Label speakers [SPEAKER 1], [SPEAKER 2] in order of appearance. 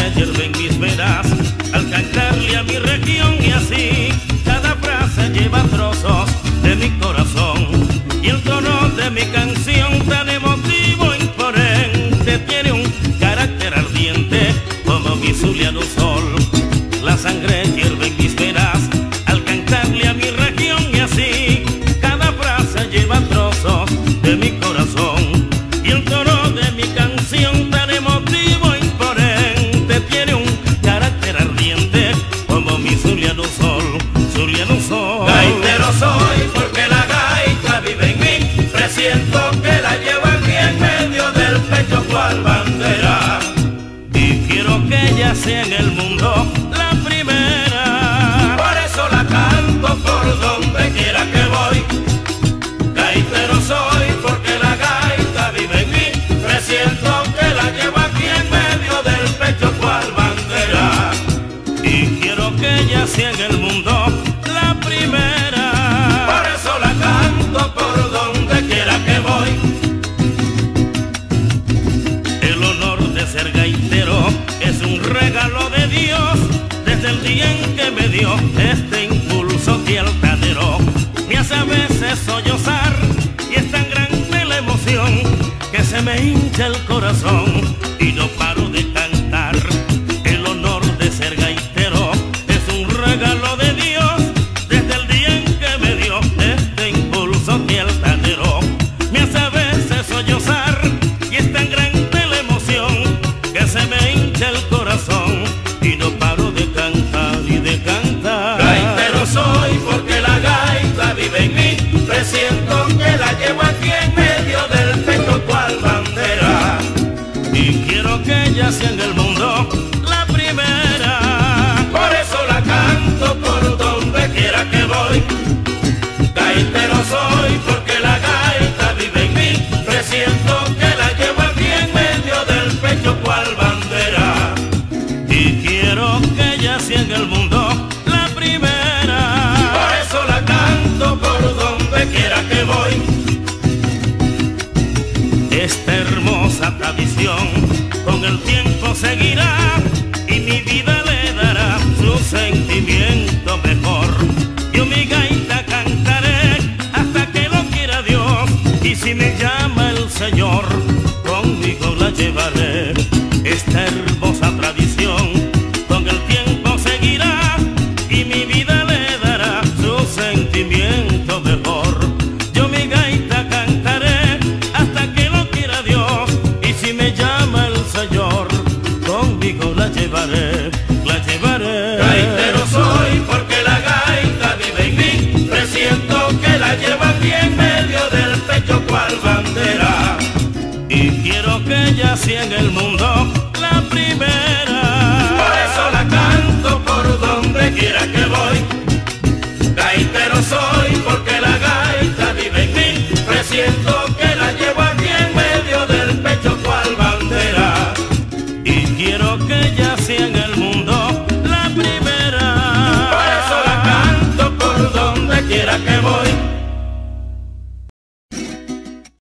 [SPEAKER 1] sangre hierven mis venas al cantarle a mi región, y así cada frase lleva trozos de mi corazón, y el tono de mi canción tan emotivo e imponente tiene un carácter ardiente como mi zuliano sol. La sangre hierve en mis venas al cantarle a mi región, y así cada frase lleva trozos de mi corazón, y el tono de mi canción tan emotivo e imponente tiene un carácter ardiente como mi zuliano sol. Zuliano sol.
[SPEAKER 2] Gaitero soy porque la gaita vive en mí, presiento que la llevo aquí en medio del pecho cual bandera,
[SPEAKER 1] y quiero que ella sea en el mundo la primera.
[SPEAKER 2] por eso la canto por donde quiera que voy. Gaitero soy porque la gaita vive en mí, presiento que la llevo aquí en medio del pecho cual bandera,
[SPEAKER 1] Y quiero que ella sea en el mundo la primera.
[SPEAKER 2] por eso la canto por donde quiera que voy.
[SPEAKER 1] El honor de ser gaitero es un regalo de Dios, desde el día en que me dio este impulso de altanero. Me hace a veces sollozar y es tan grande la emoción que se me hincha el corazón y no paro de cantar. El honor de ser gaitero es un regalo de Dios, desde el día en que me dio este impulso de altanero. Me hace a veces sollozar y es tan grande la emoción que se me hincha el corazón y no paro de cantar y de cantar.
[SPEAKER 2] Gaitero soy porque la gaita vive en mí, presiento que la llevo aquí en medio del pecho cual bandera,
[SPEAKER 1] Y quiero que ella sea en el mundo la primera.
[SPEAKER 2] por eso la canto por donde quiera que voy. Gaitero soy porque la gaita vive en mí, presiento que la llevo aquí en medio del pecho cual bandera,
[SPEAKER 1] Y quiero que ella sea en el mundo la primera.
[SPEAKER 2] por eso la canto por donde quiera que voy.
[SPEAKER 1] Esta hermosa tradición con el tiempo seguirá y mi vida le dará su sentimiento mejor. Yo mi gaita cantaré hasta que lo quiera Dios, y si me llama el Señor, conmigo la llevaré. Esta hermosa tradición con el tiempo seguirá y mi vida le dará su sentimiento mejor. Yo mi gaita cantaré hasta que lo quiera Dios, y si me llama el Señor, conmigo la llevaré, la llevaré.
[SPEAKER 2] Gaitero soy porque la gaita vive en mí, presiento que la llevo aquí en medio del pecho cual bandera,
[SPEAKER 1] Y quiero que ella sea en el mundo